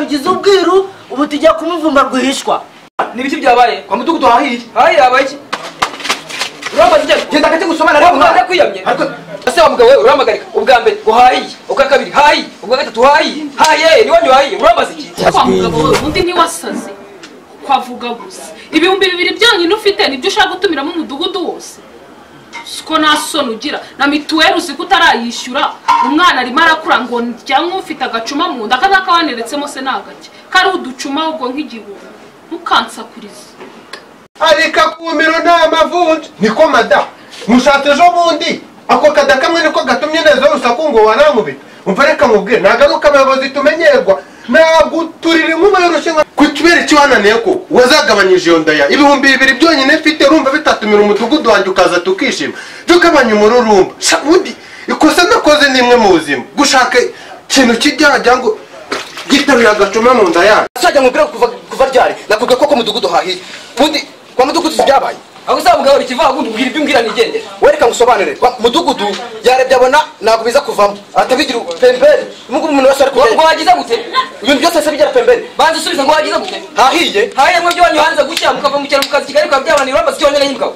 twabigize ubwiru ubu tujya kumuvumba rwihishwa. Nibiki byabaye kwa mudugudu hahiye yabaye iki uramaze ijya genda gake gusomana rero umwana kwiyamye ase wa mugabo wewe uramagarika ubwa mbere uhayiye ubwa kabiri hayi ubwa gatatu haye ni wanyu hayi uramaze iki kwa mugabo wewe undi ni wasaze kwavuga gusa ibihumbi 2 byonyine ufite nibyo ushaka gutumiramo umudugudu wose siko nasoni ugira na mituweli uziko utarayishyura umwana arimo arakura ngo cyangwa ufite agacuma mu nda kaza kawaneretsemo se nagake kari uducuma ubwo nk'igihumbi mukansakuriza arika kumiro nta mavunja niko mada mushatse ejo bundi ako kada kamwe niko gatumye neza urusaku ngo warankubita umva reka mubwire nagaruka abayobozi tumenyerwa ntabwo turira inkuba y'urushinga kutubera icyo wananiye ko wazagabanyije iyo ndaya ibihumbi 2 byonyine mfite urumva bitatumira umudugudu wanjye ukaza tukishima tukabanya umururumba undi ikosa nakoze nimwe mu buzima gushaka ikintu kijyajya ngo gitarira agacuma mu nda yawe sajya mubwira kuva ryari navuga ko mudugudu hahiye undi kwa mudugudu byabaye aho uzabugabo ikivuga ngo ubwira ibyo mbwira nigendera wereka ngusobanure mudugudu yarebye abona ntabwo biza kuvamo atabigira pembere mugo umuntu wese ari ngo wagize gute ibintu byose se bigira pembere banze usubiza ngo wagize gute hahiye mwe byo wanyu hanze gushya mukava mu cyaro mukazi Kigali kwa byabanira bamaze cyonyine y'imgabo